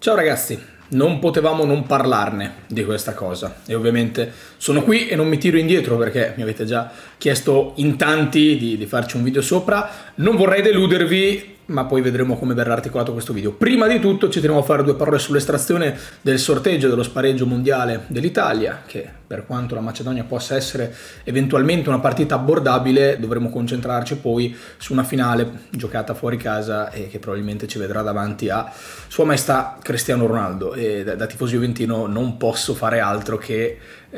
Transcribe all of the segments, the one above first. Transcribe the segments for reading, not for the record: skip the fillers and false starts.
Ciao ragazzi, non potevamo non parlarne di questa cosa e ovviamente sono qui e non mi tiro indietro perché mi avete già chiesto in tanti di farci un video sopra. Non vorrei deludervi, ma poi vedremo come verrà articolato questo video. Prima di tutto ci teniamo a fare due parole sull'estrazione del sorteggio dello spareggio mondiale dell'Italia, che per quanto la Macedonia possa essere eventualmente una partita abbordabile, dovremo concentrarci poi su una finale giocata fuori casa e che probabilmente ci vedrà davanti a Sua Maestà Cristiano Ronaldo. E da tifoso juventino non posso fare altro che,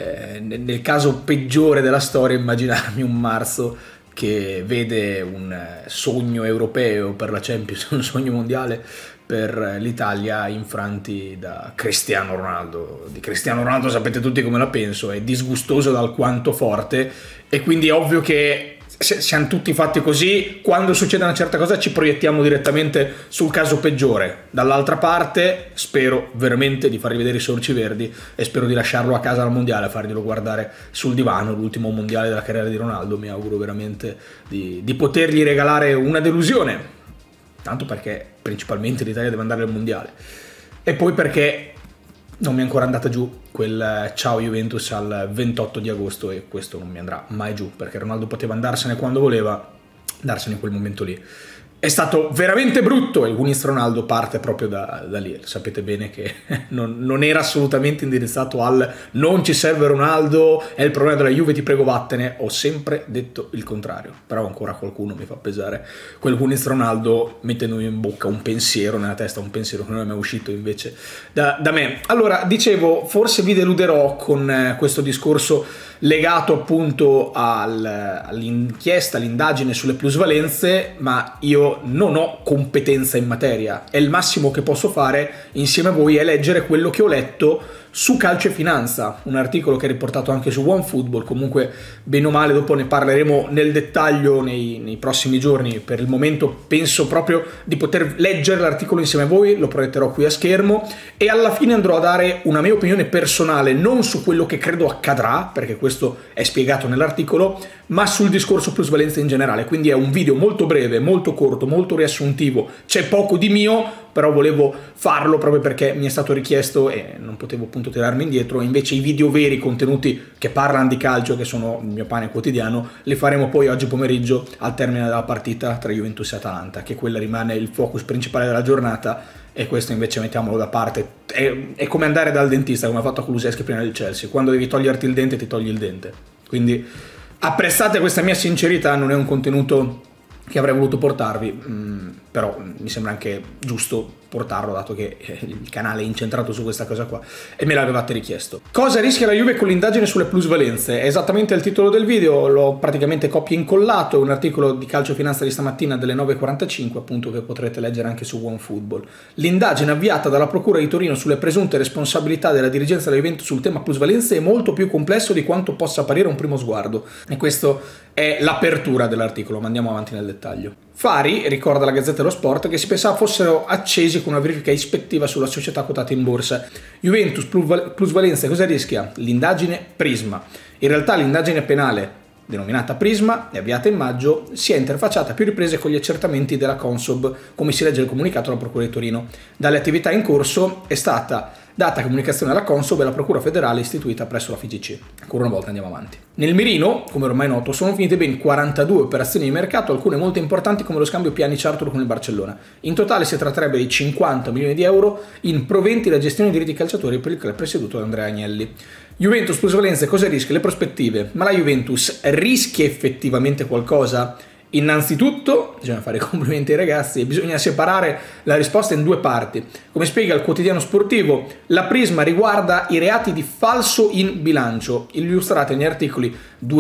nel caso peggiore della storia, immaginarmi un marzo che vede un sogno europeo per la Champions, un sogno mondiale per l'Italia infranti da Cristiano Ronaldo. Di Cristiano Ronaldo sapete tutti come la penso, è disgustoso da alquanto forte e quindi è ovvio che siamo tutti fatti così, quando succede una certa cosa ci proiettiamo direttamente sul caso peggiore. Dall'altra parte spero veramente di fargli vedere i sorci verdi e spero di lasciarlo a casa al mondiale, farglielo guardare sul divano, l'ultimo mondiale della carriera di Ronaldo. Mi auguro veramente di potergli regalare una delusione, tanto perché principalmente l'Italia deve andare al mondiale e poi perché non mi è ancora andata giù quel ciao Juventus al 28 di agosto e questo non mi andrà mai giù, perché Ronaldo poteva andarsene quando voleva, andarsene in quel momento lì. È stato veramente brutto e il Winnings Ronaldo parte proprio da lì. Sapete bene che non era assolutamente indirizzato al non ci serve Ronaldo, è il problema della Juve, ti prego vattene. Ho sempre detto il contrario, però ancora qualcuno mi fa pesare quel Winnings Ronaldo mettendomi in bocca un pensiero, nella testa un pensiero che non è mai uscito invece da me. Allora, dicevo, forse vi deluderò con questo discorso legato appunto all'inchiesta, all'indagine sulle plusvalenze, ma io non ho competenza in materia e il massimo che posso fare insieme a voi è leggere quello che ho letto su Calcio e Finanza, un articolo che è riportato anche su OneFootball. Comunque bene o male dopo ne parleremo nel dettaglio nei prossimi giorni. Per il momento penso proprio di poter leggere l'articolo insieme a voi, lo proietterò qui a schermo e alla fine andrò a dare una mia opinione personale, non su quello che credo accadrà, perché questo è spiegato nell'articolo, ma sul discorso plusvalenza in generale. Quindi è un video molto breve, molto corto, molto riassuntivo, c'è poco di mio, però volevo farlo proprio perché mi è stato richiesto e non potevo appunto tirarmi indietro. Invece i video veri, contenuti che parlano di calcio, che sono il mio pane quotidiano, li faremo poi oggi pomeriggio al termine della partita tra Juventus e Atalanta, che quella rimane il focus principale della giornata e questo invece mettiamolo da parte. È come andare dal dentista, come ha fatto Kulusevski prima del Chelsea: quando devi toglierti il dente ti togli il dente. Quindi apprezzate questa mia sincerità, non è un contenuto che avrei voluto portarvi, però mi sembra anche giusto portarlo dato che il canale è incentrato su questa cosa qua e me l'avevate richiesto. Cosa rischia la Juve con l'indagine sulle plusvalenze? È esattamente il titolo del video, l'ho praticamente copia e incollato, è un articolo di Calcio e Finanza di stamattina delle 9:45 appunto, che potrete leggere anche su OneFootball. L'indagine avviata dalla Procura di Torino sulle presunte responsabilità della dirigenza della Juventus sul tema plusvalenze è molto più complesso di quanto possa apparire a un primo sguardo e questo è l'apertura dell'articolo, ma andiamo avanti nel dettaglio. Fari ricorda alla Gazzetta dello Sport che si pensava fossero accesi con una verifica ispettiva sulla società quotata in borsa. Juventus plusvalenza cosa rischia? L'indagine Prisma. In realtà l'indagine penale denominata Prisma, è avviata in maggio, si è interfacciata a più riprese con gli accertamenti della Consob, come si legge nel comunicato della Procura di Torino. Dalle attività in corso è stata data comunicazione alla Consob e alla Procura federale istituita presso la FIGC. Ancora una volta andiamo avanti. Nel mirino, come ormai noto, sono finite ben 42 operazioni di mercato, alcune molto importanti come lo scambio Pjanic-Arthur con il Barcellona. In totale si tratterebbe di 50 milioni di euro in proventi da gestione di diritti calciatori per il club presieduto da Andrea Agnelli. Juventus plusvalenze cosa rischia? Le prospettive. Ma la Juventus rischia effettivamente qualcosa? Innanzitutto bisogna fare i complimenti ai ragazzi e bisogna separare la risposta in due parti. Come spiega il quotidiano sportivo, la Prisma riguarda i reati di falso in bilancio, illustrati negli articoli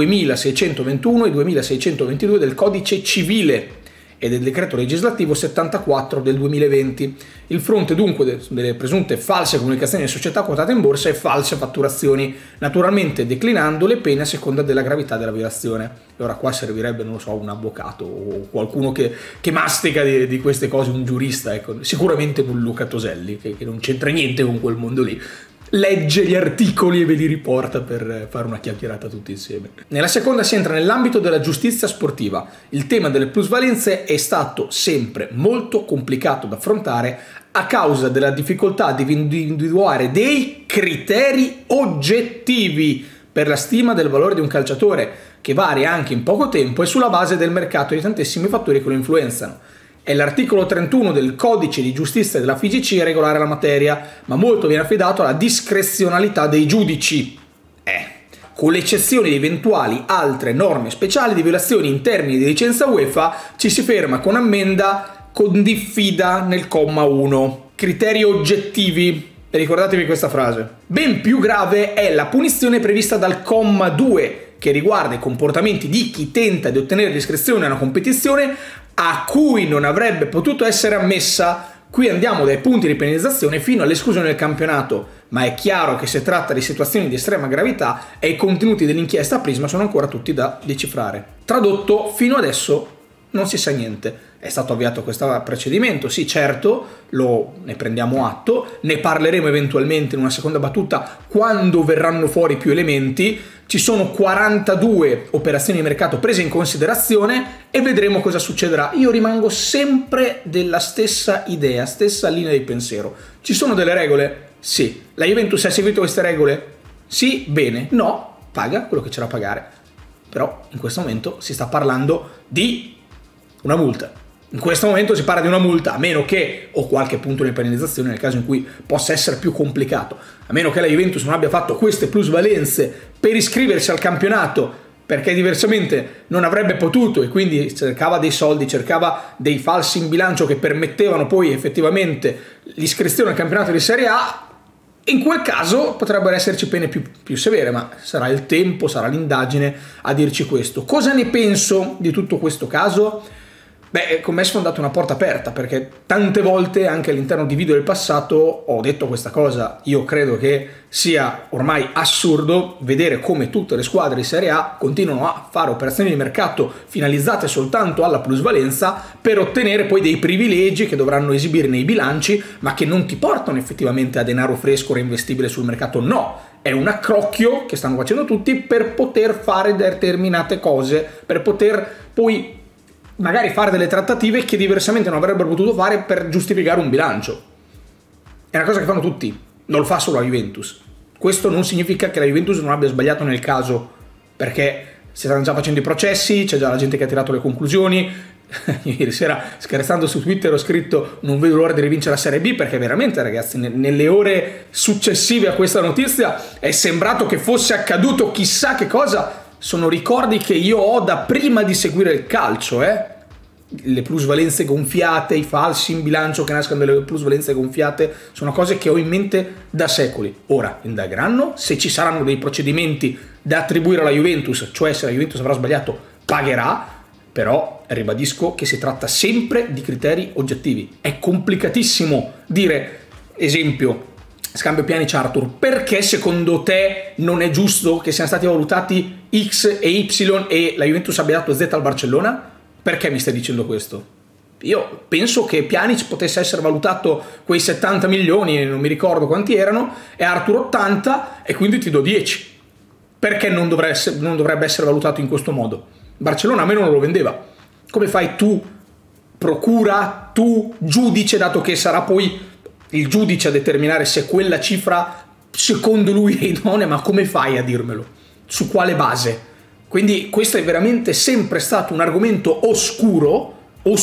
2621 e 2622 del Codice Civile e del decreto legislativo 74 del 2020. Il fronte dunque delle presunte false comunicazioni di società quotate in borsa e false fatturazioni, naturalmente declinando le pene a seconda della gravità della violazione. E ora qua servirebbe, non lo so, un avvocato o qualcuno che mastica di queste cose, un giurista, ecco. Sicuramente non Luca Toselli, che non c'entra niente con quel mondo lì. legge gli articoli e ve li riporta per fare una chiacchierata tutti insieme. Nella seconda si entra nell'ambito della giustizia sportiva. Il tema delle plusvalenze è stato sempre molto complicato da affrontare a causa della difficoltà di individuare dei criteri oggettivi per la stima del valore di un calciatore, che varia anche in poco tempo e sulla base del mercato e di tantissimi fattori che lo influenzano. È l'articolo 31 del Codice di Giustizia della FIGC a regolare la materia, ma molto viene affidato alla discrezionalità dei giudici. Con l'eccezione di eventuali altre norme speciali di violazioni in termini di licenza UEFA, ci si ferma con ammenda con diffida nel comma 1. Criteri oggettivi. Ricordatevi questa frase. Ben più grave è la punizione prevista dal comma 2, che riguarda i comportamenti di chi tenta di ottenere l'iscrizione a una competizione a cui non avrebbe potuto essere ammessa. Qui andiamo dai punti di penalizzazione fino all'esclusione del campionato, ma è chiaro che si tratta di situazioni di estrema gravità e i contenuti dell'inchiesta a Prisma sono ancora tutti da decifrare. Tradotto, fino adesso non si sa niente. È stato avviato questo procedimento, sì certo, ne prendiamo atto, ne parleremo eventualmente in una seconda battuta quando verranno fuori più elementi. Ci sono 42 operazioni di mercato prese in considerazione e vedremo cosa succederà. Io rimango sempre della stessa idea, stessa linea di pensiero. Ci sono delle regole? Sì. La Juventus ha seguito queste regole? Sì, bene. No, paga quello che c'era da pagare. Però in questo momento si sta parlando di una multa. In questo momento si parla di una multa, a meno che, o qualche punto di penalizzazione nel caso in cui possa essere più complicato, a meno che la Juventus non abbia fatto queste plusvalenze per iscriversi al campionato, perché diversamente non avrebbe potuto e quindi cercava dei soldi, cercava dei falsi in bilancio che permettevano poi effettivamente l'iscrizione al campionato di Serie A. In quel caso potrebbero esserci pene più severe, ma sarà il tempo, sarà l'indagine a dirci questo. Cosa ne penso di tutto questo caso? Beh, con me è sfondata una porta aperta, perché tante volte anche all'interno di video del passato ho detto questa cosa. Io credo che sia ormai assurdo vedere come tutte le squadre di Serie A continuano a fare operazioni di mercato finalizzate soltanto alla plusvalenza per ottenere poi dei privilegi che dovranno esibire nei bilanci, ma che non ti portano effettivamente a denaro fresco reinvestibile sul mercato. No, è un accrocchio che stanno facendo tutti per poter fare determinate cose, per poter poi magari fare delle trattative che diversamente non avrebbero potuto fare per giustificare un bilancio. È una cosa che fanno tutti, non lo fa solo la Juventus. Questo non significa che la Juventus non abbia sbagliato nel caso, perché si stanno già facendo i processi, c'è già la gente che ha tirato le conclusioni. Ieri sera, scherzando su Twitter, ho scritto: non vedo l'ora di rivincere la Serie B, perché veramente, ragazzi, nelle ore successive a questa notizia è sembrato che fosse accaduto chissà che cosa. Sono ricordi che io ho da prima di seguire il calcio, Le plusvalenze gonfiate, i falsi in bilancio che nascono dalle plusvalenze gonfiate, sono cose che ho in mente da secoli. Ora indagheranno, se ci saranno dei procedimenti da attribuire alla Juventus, cioè se la Juventus avrà sbagliato pagherà, però ribadisco che si tratta sempre di criteri oggettivi. È complicatissimo dire, esempio, scambio Pjanic-Arthur, perché secondo te non è giusto che siano stati valutati X e Y e la Juventus abbia dato Z al Barcellona? Perché mi stai dicendo questo? Io penso che Pjanic potesse essere valutato quei 70 milioni, non mi ricordo quanti erano, e Arthur 80, e quindi ti do 10. Perché non dovrebbe essere valutato in questo modo? Barcellona a me non lo vendeva. Come fai tu, procura, tu, giudice, dato che sarà poi il giudice a determinare se quella cifra secondo lui è idonea, ma come fai a dirmelo? Su quale base? Quindi questo è veramente sempre stato un argomento oscuro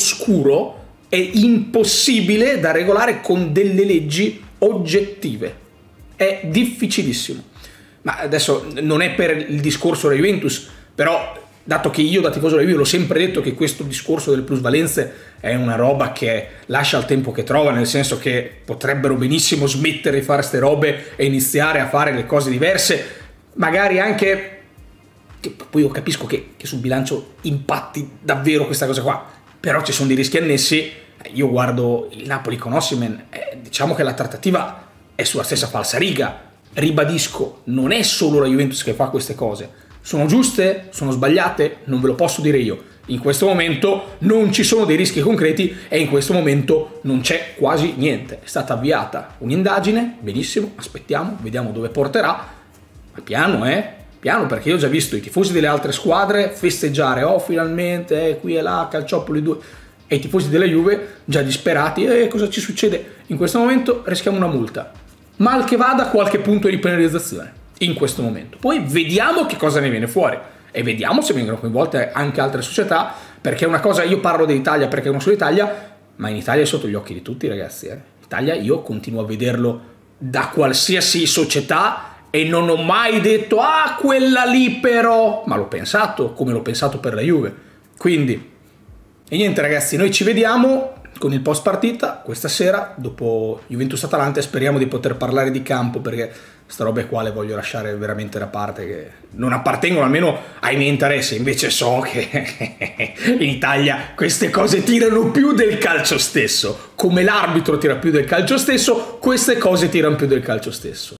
e impossibile da regolare con delle leggi oggettive. È difficilissimo. Ma adesso non è per il discorso della Juventus, però dato che io da tifoso della Juve l'ho sempre detto che questo discorso delle plusvalenze è una roba che lascia il tempo che trova, nel senso che potrebbero benissimo smettere di fare ste robe e iniziare a fare le cose diverse, magari anche, che poi io capisco che sul bilancio impatti davvero questa cosa qua, però ci sono dei rischi annessi. Io guardo il Napoli con Osimhen, diciamo che la trattativa è sulla stessa falsariga. Ribadisco, non è solo la Juventus che fa queste cose. Sono giuste? Sono sbagliate? Non ve lo posso dire io. In questo momento non ci sono dei rischi concreti e in questo momento non c'è quasi niente. È stata avviata un'indagine, benissimo, aspettiamo, vediamo dove porterà, ma piano, piano, perché io ho già visto i tifosi delle altre squadre festeggiare, oh finalmente, qui e là, Calciopoli 2, e i tifosi della Juve già disperati, cosa ci succede? In questo momento rischiamo una multa, mal che vada qualche punto di penalizzazione, in questo momento. Poi vediamo che cosa ne viene fuori e vediamo se vengono coinvolte anche altre società, perché una cosa, io parlo dell'Italia perché è una sola Italia, ma in Italia è sotto gli occhi di tutti, ragazzi. In Italia io continuo a vederlo da qualsiasi società e non ho mai detto ah quella lì però, ma l'ho pensato come l'ho pensato per la Juve. Quindi e niente ragazzi, noi ci vediamo con il post partita questa sera dopo Juventus-Atalanta e speriamo di poter parlare di campo, perché sta robe qua le voglio lasciare veramente da parte, che non appartengono almeno ai miei interessi. Invece so che in Italia queste cose tirano più del calcio stesso, come l'arbitro tira più del calcio stesso, queste cose tirano più del calcio stesso.